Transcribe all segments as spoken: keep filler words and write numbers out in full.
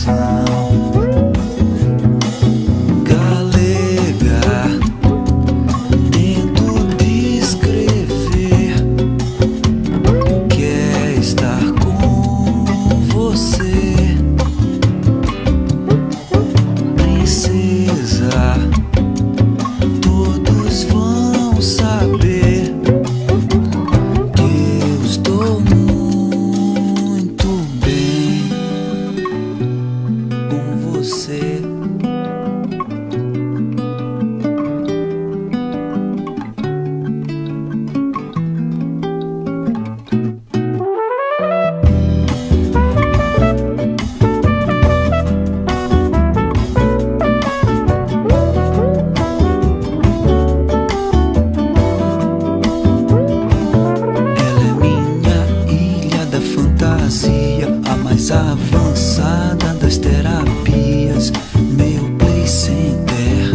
A mais avançada das terapias, meu play center.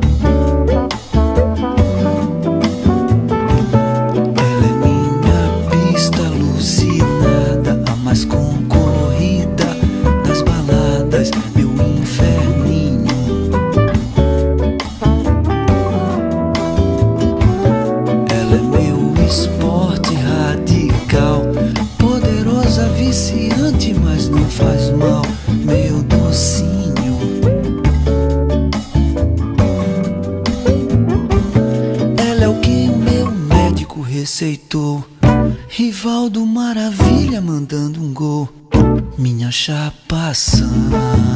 Ela é minha pista alucinada, a mais concorrida das baladas, meu inferninho. Ela é meu esporte radical, poderosa, viciante, mas não faz mal, meu docinho. Ela é o que o meu médico receitou, Rivaldo Maravilha mandando um gol, minha chapação.